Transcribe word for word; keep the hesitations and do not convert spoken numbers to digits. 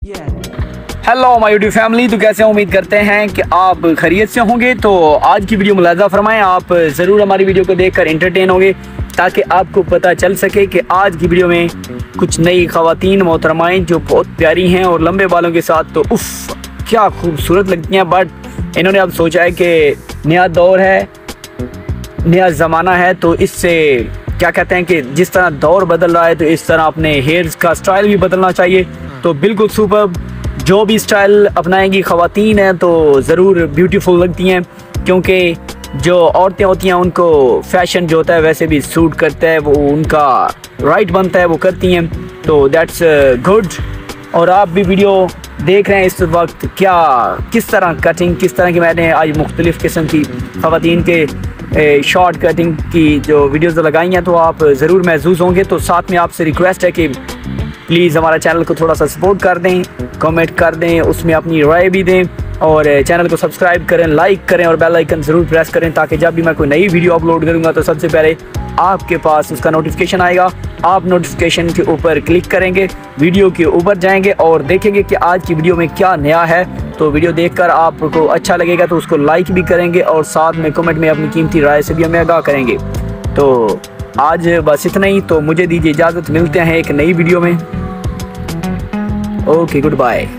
Hello my YouTube family, तो कैसे हैं? उम्मीद करते हैं कि आप खैरियत से होंगे। तो आज की वीडियो मुलाज़ा फरमाएं, आप ज़रूर हमारी वीडियो को देखकर एंटरटेन होंगे ताकि आपको पता चल सके कि आज की वीडियो में कुछ नई ख़वातीन मोहतरमाएं जो बहुत प्यारी हैं और लंबे बालों के साथ तो उफ़ क्या खूबसूरत लगती हैं। बट इन्होंने अब सोचा है कि नया दौर है, नया ज़माना है, तो इससे क्या कहते हैं कि जिस तरह दौर बदल रहा है तो इस तरह अपने हेयर्स का स्टाइल भी बदलना चाहिए। तो बिल्कुल सुपर, जो भी स्टाइल अपनाएंगी ख़वातीन हैं तो ज़रूर ब्यूटीफुल लगती हैं, क्योंकि जो औरतें होती हैं उनको फैशन जो होता है वैसे भी सूट करता है, वो उनका राइट बनता है, वो करती हैं। तो दैट्स गुड। और आप भी वीडियो देख रहे हैं इस वक्त, क्या किस तरह कटिंग, किस तरह की मैंने आज मुख्तलिफ़ किस्म की ख़वातीन के शॉर्ट कटिंग की जो वीडियोस लगाई हैं, तो आप ज़रूर महसूस होंगे। तो साथ में आपसे रिक्वेस्ट है कि प्लीज़ हमारा चैनल को थोड़ा सा सपोर्ट कर दें, कमेंट कर दें, उसमें अपनी राय भी दें और चैनल को सब्सक्राइब करें, लाइक करें और बेल आइकन ज़रूर प्रेस करें ताकि जब भी मैं कोई नई वीडियो अपलोड करूँगा तो सबसे पहले आपके पास उसका नोटिफिकेशन आएगा। आप नोटिफिकेशन के ऊपर क्लिक करेंगे, वीडियो के ऊपर जाएंगे और देखेंगे कि आज की वीडियो में क्या नया है। तो वीडियो देखकर आपको अच्छा लगेगा तो उसको लाइक भी करेंगे और साथ में कमेंट में अपनी कीमती राय से भी हमें आगाह करेंगे। तो आज बस इतना ही, तो मुझे दीजिए इजाज़त, मिलते हैं एक नई वीडियो में। Okay, good bye.